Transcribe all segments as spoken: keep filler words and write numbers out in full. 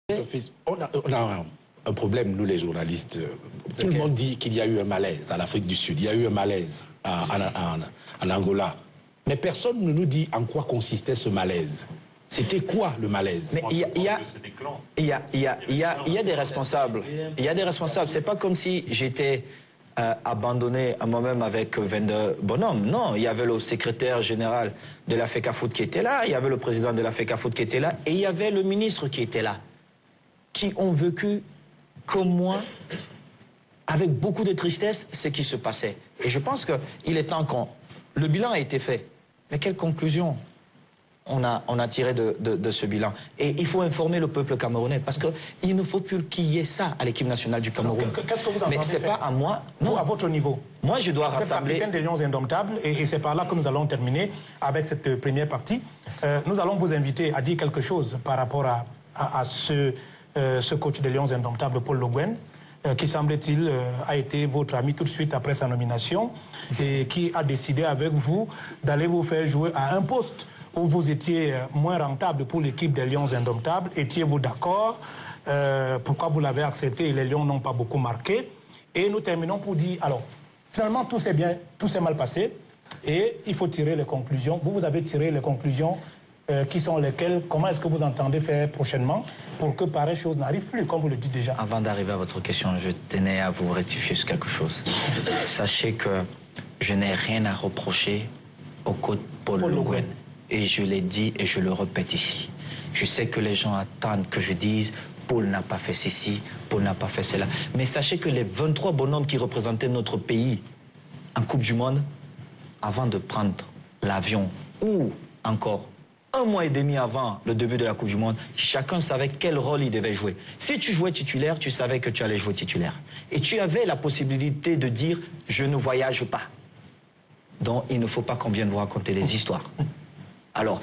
On a, on a un problème, nous les journalistes. Tout okay. le monde dit qu'il y a eu un malaise en Afrique du Sud, il y a eu un malaise en, en, en, en Angola. Mais personne ne nous dit en quoi consistait ce malaise. C'était quoi le malaise? Mais il y a, il y a, il y a, il y a, il y a, il y a des responsables. Il y a des responsables. C'est pas comme si j'étais euh, abandonné à moi-même avec vingt-deux bonhommes. Non, il y avait le secrétaire général de la FECAFOOT qui était là, il y avait le président de la FECAFOOT qui était là, et il y avait le ministre qui était là, qui ont vécu comme moi, avec beaucoup de tristesse, ce qui se passait. Et je pense qu'il est temps qu'on... Le bilan a été fait. Mais quelle conclusion on a, on a tiré de, de, de ce bilan? Et il faut informer le peuple camerounais, parce qu'il ne faut plus qu'il y ait ça à l'équipe nationale du Cameroun. Qu'est-ce que vous entendez? Mais c'est pas à moi. Non, vous, à votre niveau. Moi, je dois vous rassembler... Vous êtes capitaine des Lions Indomptables, et, et c'est par là que nous allons terminer avec cette première partie. Euh, nous allons vous inviter à dire quelque chose par rapport à, à, à ce... Euh, ce coach des Lions Indomptables, Paul Le Guen, euh, qui semble-t-il euh, a été votre ami tout de suite après sa nomination et qui a décidé avec vous d'aller vous faire jouer à un poste où vous étiez moins rentable pour l'équipe des Lions Indomptables. Étiez-vous d'accord? euh, Pourquoi vous l'avez accepté et les Lions n'ont pas beaucoup marqué? Et nous terminons pour dire, alors, finalement, tout s'est bien, tout s'est mal passé et il faut tirer les conclusions. Vous, vous avez tiré les conclusions. Euh, qui sont lesquels, comment est-ce que vous entendez faire prochainement pour que pareille chose n'arrive plus, comme vous le dites déjà? Avant d'arriver à votre question, je tenais à vous rectifier sur quelque chose. Sachez que je n'ai rien à reprocher au coach Paul, Paul Le Guen. Et je l'ai dit et je le répète ici. Je sais que les gens attendent que je dise Paul n'a pas fait ceci, Paul n'a pas fait cela. Mais sachez que les vingt-trois bonhommes qui représentaient notre pays en Coupe du Monde, avant de prendre l'avion ou encore un mois et demi avant le début de la Coupe du Monde, chacun savait quel rôle il devait jouer. Si tu jouais titulaire, tu savais que tu allais jouer titulaire. Et tu avais la possibilité de dire « je ne voyage pas ». Donc, il ne faut pas qu'on vienne vous raconter les histoires. Alors,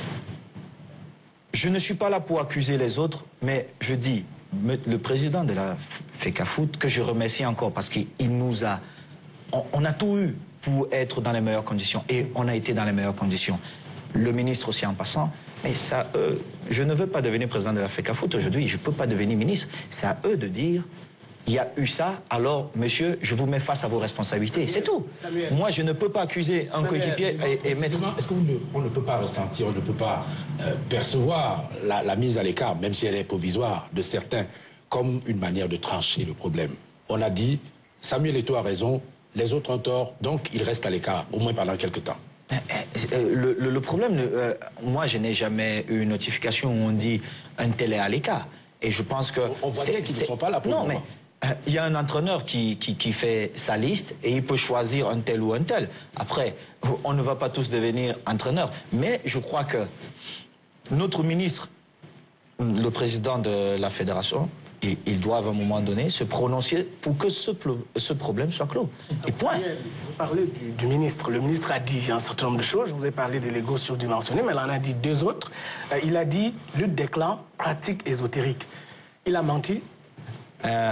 je ne suis pas là pour accuser les autres, mais je dis, le président de la FECAFOOT, que je remercie encore parce qu'il nous a... On, on a tout eu pour être dans les meilleures conditions. Et on a été dans les meilleures conditions. Le ministre aussi en passant, mais ça, euh, je ne veux pas devenir président de la FECAFOOT aujourd'hui, je ne peux pas devenir ministre. C'est à eux de dire, il y a eu ça, alors monsieur, je vous mets face à vos responsabilités, c'est tout. Samuel. Moi, je ne peux pas accuser un coéquipier et, et mettre... Est-ce qu'on ne, ne peut pas ressentir, on ne peut pas euh, percevoir la, la mise à l'écart, même si elle est provisoire, de certains, comme une manière de trancher le problème? On a dit, Samuel Eto'o a raison, les autres ont tort, donc il reste à l'écart, au moins pendant quelques temps. Le, le, le problème, euh, moi je n'ai jamais eu une notification où on dit un tel est à l'écart. Et je pense que... On voit bien qu'ils ne sont pas là pour Non, mais il euh, y a un entraîneur qui, qui, qui fait sa liste et il peut choisir un tel ou un tel. Après, on ne va pas tous devenir entraîneurs. Mais je crois que notre ministre, le président de la fédération, ils, ils doivent à un moment donné se prononcer pour que ce, ce problème soit clos. Et point. Vous parlez du, du ministre. Le ministre a dit un certain nombre de choses. Je vous ai parlé de l'ego surdimensionné, mais il en a dit deux autres. Euh, il a dit lutte des clans, pratique ésotérique. Il a menti? euh,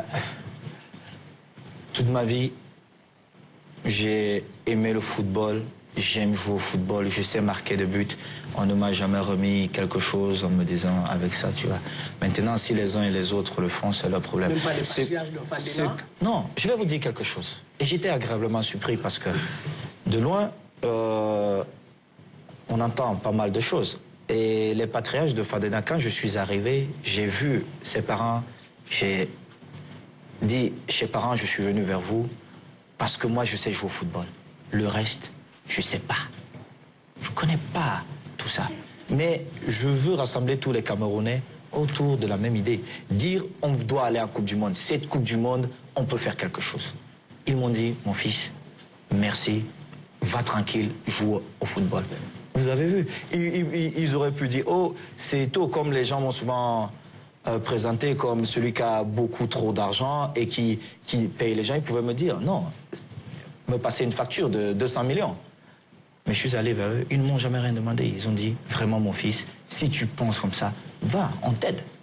Toute ma vie, j'ai aimé le football. J'aime jouer au football. Je sais marquer de buts. On ne m'a jamais remis quelque chose en me disant avec ça, tu vois. Maintenant, si les uns et les autres le font, c'est leur problème. Même pas les patriarches de Fadena? Non, je vais vous dire quelque chose. Et j'étais agréablement surpris parce que de loin, euh, on entend pas mal de choses. Et les patriarches de Fadena, quand je suis arrivé, j'ai vu ses parents, j'ai dit, chez parents, je suis venu vers vous parce que moi, je sais jouer au football. Le reste, je sais pas. Je connais pas tout ça. Mais je veux rassembler tous les Camerounais autour de la même idée. Dire, on doit aller en Coupe du Monde. Cette Coupe du Monde, on peut faire quelque chose. Ils m'ont dit, mon fils, merci, va tranquille, joue au football. Vous avez vu, ils, ils, ils auraient pu dire, oh, c'est tôt, comme les gens m'ont souvent euh, présenté comme celui qui a beaucoup trop d'argent et qui, qui paye les gens. Ils pouvaient me dire, non, me passer une facture de deux cents millions. Mais je suis allé vers eux, ils ne m'ont jamais rien demandé. Ils ont dit, vraiment mon fils, si tu penses comme ça, va, on t'aide.